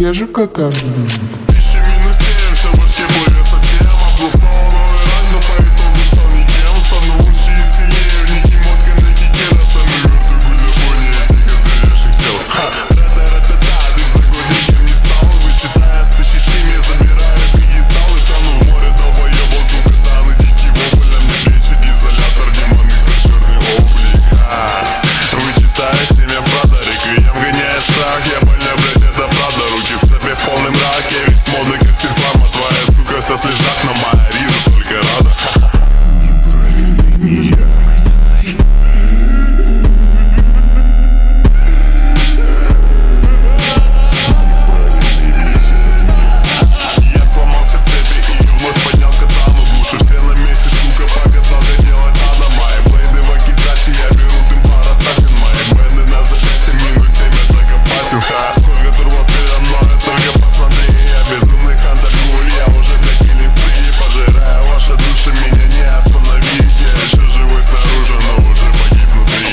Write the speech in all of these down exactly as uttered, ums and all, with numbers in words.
где же кота? Тысяча минус семь, все башки плывет совсем. Облустал новый ранг, но по итогу стал никем. Стану лучше и сильнее, Ники Мотка на кике. На самый мертвый были боли этих озверевших тел. Ра-та-ра-та-та, ты за год никем не стал. Вычитая с тысячи семь, забирая пьедестал. И тону в море долбоебал, сука, таны. Дикий вопль, а мне плечи изолятор. Демоны, как черный облик. Вычитая семя правда, реквием гоняя страх. Я больно, блядь, это правда. Руки в цепи в полный мрак. Я весь модный, как сильфарма. Твоя сука вся в слезах, но моя Риза только рада. Неправильный не я. Я сломался в цепи и вновь поднял катану. Глушу все на месте, сука, показал, как делать надо. Мои блейды в акизасе, я беру темпар ассасин. Мои бенды на запястье, минус семь, я так опасен. Ха, сколько турбов передо мной, только посмотри. Я безумный хантер гуль, я уже для килисты. Пожирая ваши души, меня не остановить. Я еще живой снаружи, но уже погиб внутри.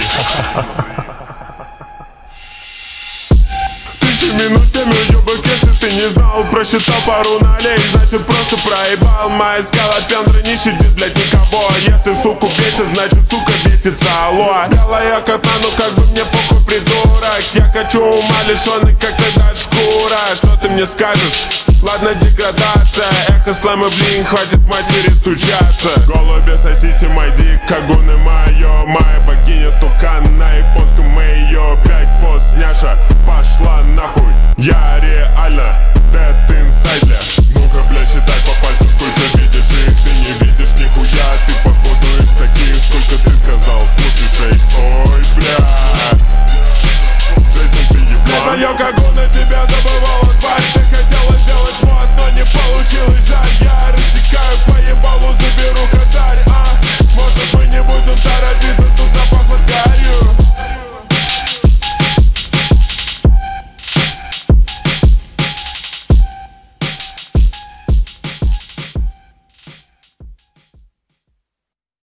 Тысяча минут семь уебок, если ты не знал. Просчитал пару нолей, значит просто проебал. Моя скала пендра не щадит, блядь, никого. Если суку бесит, значит сука бесится, алло. Белая кота, ну как бы мне похуй, придурок. Я хочу ума лишённый, как тогда шкура. Что ты мне скажешь? Ладно, деградация. Эхо слэма, блин, хватит матери стучаться. Голуби, сосите мой дик, кагуны моё. Моя богиня тукан, на японском мы её. Пять пост, няша, пошла нахуй. Я реально dead inside. Ну-ка, бля, считай по пальцам, сколько